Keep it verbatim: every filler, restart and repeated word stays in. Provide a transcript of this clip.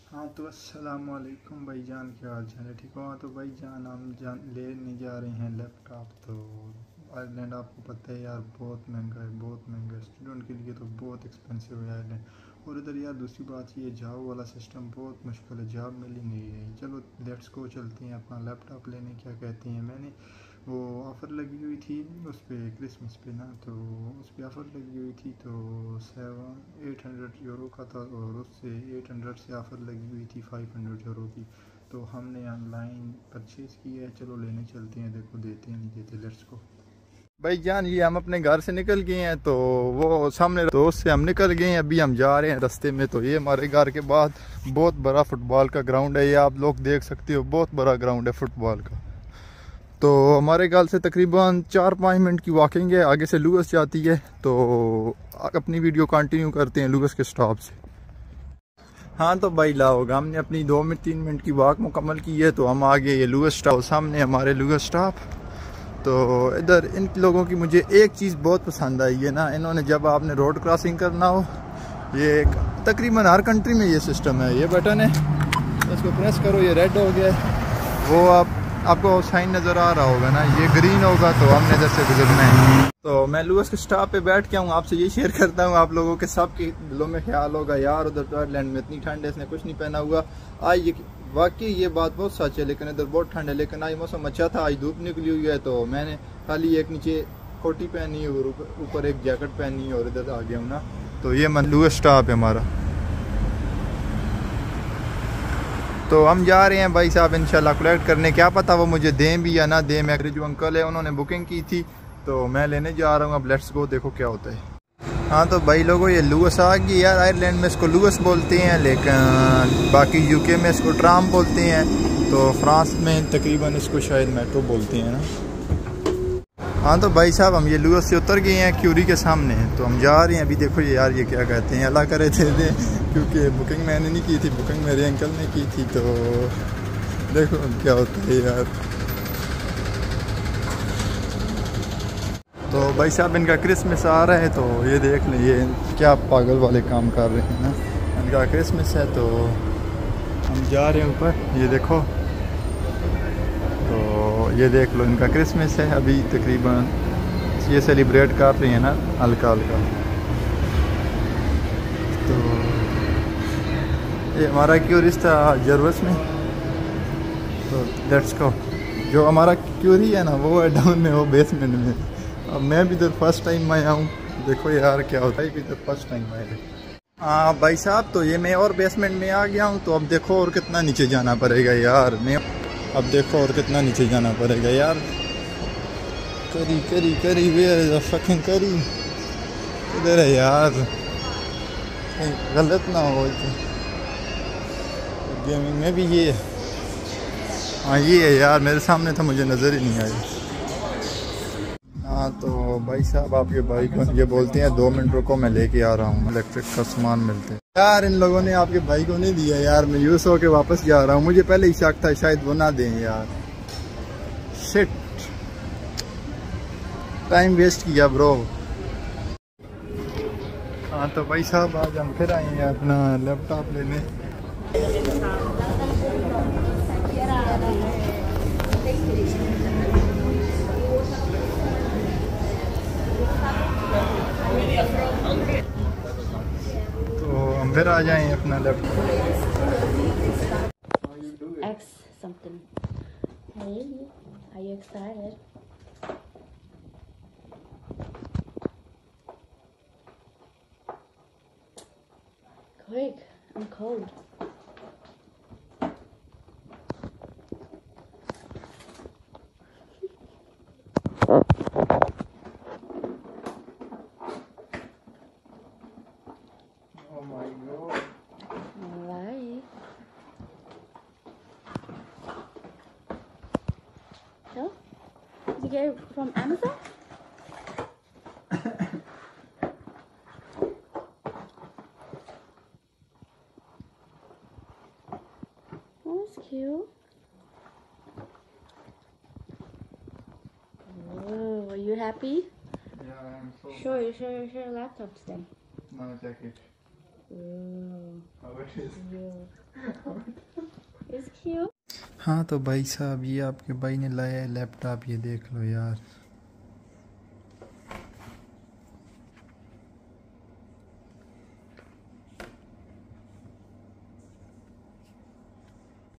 हाँ तो अस्सलाम वालेकुम भाईजान, क्या हाल चाल है? ठीक हो? हाँ तो भाईजान हम जान लेने जा रहे हैं लैपटॉप। तो आयरलैंड आपको पता है यार, बहुत महंगा है, बहुत महंगा है। स्टूडेंट के लिए तो बहुत एक्सपेंसिव है आयरलैंड। और इधर यार दूसरी बात ये, जॉब वाला सिस्टम बहुत मुश्किल है, जॉब मिल ही नहीं रही। चलो लेट्स को चलते हैं अपना लैपटॉप लेने। क्या कहते हैं, मैंने वो ऑफ़र लगी हुई थी उस पर क्रिसमस पे ना, तो उस पर ऑफ़र लगी हुई थी तो सेवन एट हंड्रेड यूरो का था, और उससे एट हंड्रेड से ऑफ़र लगी हुई थी फाइव हंड्रेड यूरो की। तो हमने ऑनलाइन परचेज़ किया है। चलो लेने चलते हैं, देखो देते हैं नहीं देते। लेट्स को भाई जान, ये हम अपने घर से निकल गए हैं, तो वो सामने दोस्त से हम निकल गए हैं। अभी हम जा रहे हैं रास्ते में। तो ये हमारे घर के बाद बहुत बड़ा फुटबॉल का ग्राउंड है, ये आप लोग देख सकते हो, बहुत बड़ा ग्राउंड है फुटबॉल का। तो हमारे घर से तकरीबन चार पाँच मिनट की वॉकिंग है, आगे से लुगस जाती है। तो अपनी वीडियो कंटिन्यू करते हैं लुगस के स्टॉप से। हाँ तो भाई लाओगा, हमने अपनी दो मिनट तीन मिनट की वॉक मुकम्मल की है, तो हम आ गए ये लुगस स्टॉप, सामने हमारे लुगस स्टॉप। तो इधर इन लोगों की मुझे एक चीज़ बहुत पसंद आई है ना, इन्होंने जब आपने रोड क्रॉसिंग करना हो, ये तकरीबन हर कंट्री में ये सिस्टम है। ये बटन है, इसको प्रेस करो, ये रेड हो गया है। वो आप आपको साइन नज़र आ रहा होगा ना, ये ग्रीन होगा तो हमने इधर से गुजरना है। तो मैं लुगस के स्टॉप पे बैठ के हूँ, आपसे ये शेयर करता हूँ, आप लोगों के सब के दिलों में ख्याल होगा यार उधर तो आयरलैंड में इतनी ठंड है, इसने कुछ नहीं पहना हुआ। आज ये वाकई ये बात बहुत सच है, लेकिन इधर बहुत ठंड है। लेकिन आज मौसम अच्छा था, आज धूप निकली हुई है, तो मैंने खाली एक नीचे कोटी पहनी है और ऊपर एक जैकेट पहनी है और इधर आ गया हूँ ना। तो ये मन लुगस स्टॉप है हमारा। तो हम जा रहे हैं भाई साहब इंशाल्लाह कलेक्ट करने, क्या पता वो मुझे दें भी या ना दें। मेरे जो अंकल है उन्होंने बुकिंग की थी, तो मैं लेने जा रहा हूँ। अब लेट्स गो, देखो क्या होता है। हाँ तो भाई लोगों, ये लुगस आ गई यार। आयरलैंड में इसको लुगस बोलते हैं, लेकिन बाकी यूके में इसको ट्राम बोलते हैं। तो फ्रांस में तकरीबन इसको शायद मेट्रो बोलते हैं ना। हाँ तो भाई साहब हम ये लुगस से उतर गए हैं क्यूरी के सामने, तो हम जा रहे हैं। अभी देखो ये यार, ये क्या कहते हैं, अल्लाह करे थे दे, क्योंकि बुकिंग मैंने नहीं की थी, बुकिंग मेरे अंकल ने की थी। तो देखो क्या होता है यार। तो भाई साहब इनका क्रिसमस आ रहा है, तो ये देख लें, ये क्या पागल वाले काम कर रहे हैं ना। इनका क्रिसमस है तो हम जा रहे हैं ऊपर, ये देखो। तो ये देख लो, इनका क्रिसमस है, अभी तकरीबन ये सेलिब्रेट कर रहे हैं ना हल्का हल्का। तो ये हमारा क्यूरी था जर्वस में, तो लेट्स गो। जो हमारा क्यूरी है ना वो है डाउन में, वो बेसमेंट में। अब मैं भी इधर फर्स्ट टाइम आया हूँ, देखो यार क्या होता है, इधर फर्स्ट टाइम आया है। हाँ भाई साहब, तो ये मैं और बेसमेंट में आ गया हूँ। तो अब देखो और कितना नीचे जाना पड़ेगा यार, मैं अब देखो और कितना नीचे जाना पड़ेगा यार। करी करी करी वे फकिंग करी, इधर है यार, कहीं गलत ना हो। गेमिंग में भी ये, हाँ ये है यार, मेरे सामने था, मुझे नज़र ही नहीं आई। हाँ तो भाई साहब आपके भाई को ये बोलते हैं दो मिनट रुको, मैं लेके आ रहा हूँ, इलेक्ट्रिक का सामान मिलते हैं। यार इन लोगों ने आपके भाई को नहीं दिया यार, मैं यूज होके वापस जा रहा हूँ। मुझे पहले ही शक था शायद वो ना दें यार, शिट, टाइम वेस्ट किया ब्रो। हाँ तो भाई साहब आज हम फिर आए हैं अपना लैपटॉप लेने। तो हम फिर आ जाएं अपना laptop. X something. Hey, are you excited? Quick, I'm cold. Oh my god. Alright. So, did you get it from Amazon? Oh, that's cute. Oh, are you happy? Yeah, I'm so. Show your show your show your laptop today. No jacket. Ooh, How it is? cute. It's cute. हाँ तो भाई साहब ये आपके भाई ने लाया है लैपटॉप, ये देख लो यार।